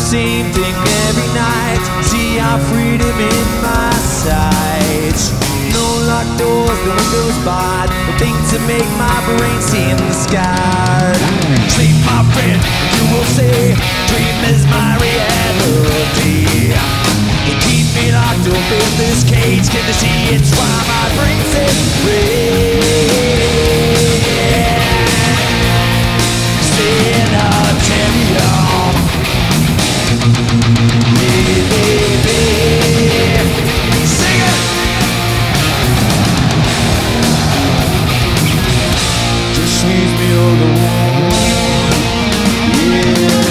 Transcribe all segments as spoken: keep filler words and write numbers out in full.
same thing every night. See our freedom in my sight. No locked doors, no windows barred, no things to make my brain seem scarred. Sleep, my friend, you will say, dream is my reality. You keep me locked up in this cage, can you see it's why my brain says rage. Sanitarium. Baby, sing it. Just leave me alone. Yeah.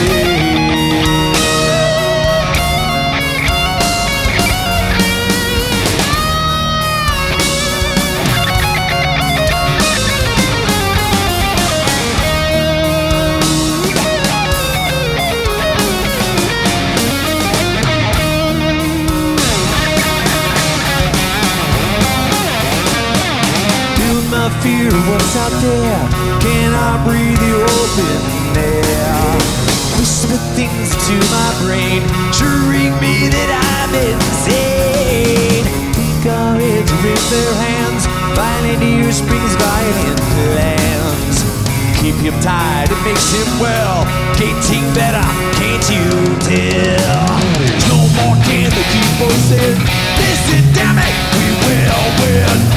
Fear of what's out there. Can I breathe the open air? Whisper things to my brain, assuring me that I'm insane. Courage with their hands, violent ear springs, violent plans. Keep him tied, it makes him well. Getting better, can't you tell? No more can the keep us in. Listen, damn it, we will win.